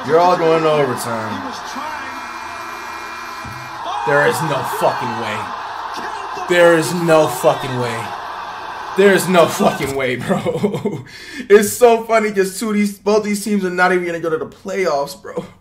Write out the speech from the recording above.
You're all going to overtime. There is no fucking way. There is no fucking way. There is no fucking way, bro. It's so funny because both these teams are not even going to go to the playoffs, bro.